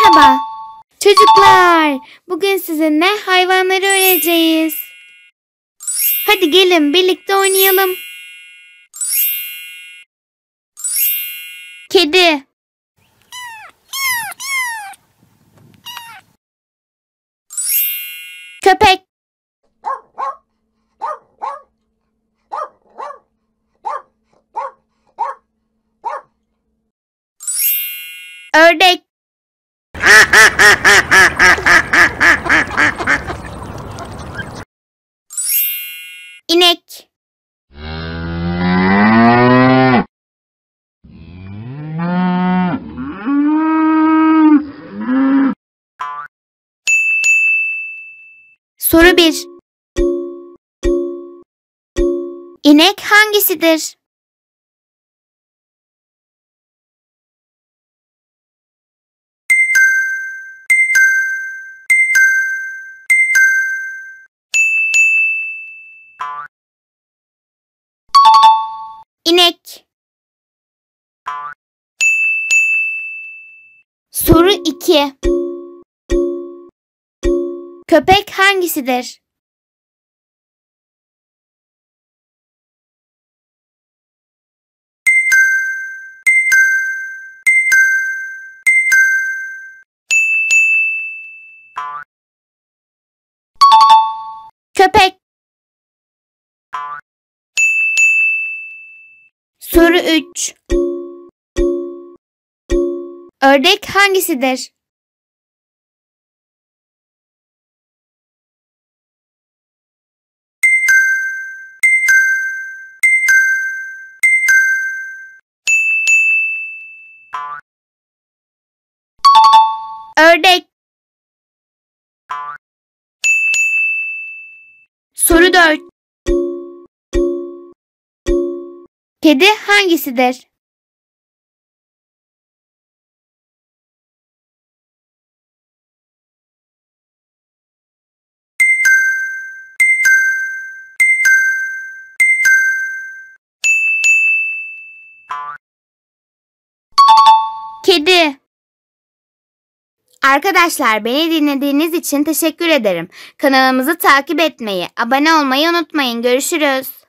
Merhaba. Çocuklar, bugün sizinle hayvanları öğreneceğiz. Hadi gelin birlikte oynayalım. Kedi. Köpek. Ördek. İnek. Soru 1. İnek hangisidir? İnek. Soru 2. Köpek hangisidir? Köpek. Soru 3. Ördek hangisidir? Ördek. Soru 4. Kedi hangisidir? Kedi. Arkadaşlar, beni dinlediğiniz için teşekkür ederim. Kanalımızı takip etmeyi, abone olmayı unutmayın. Görüşürüz.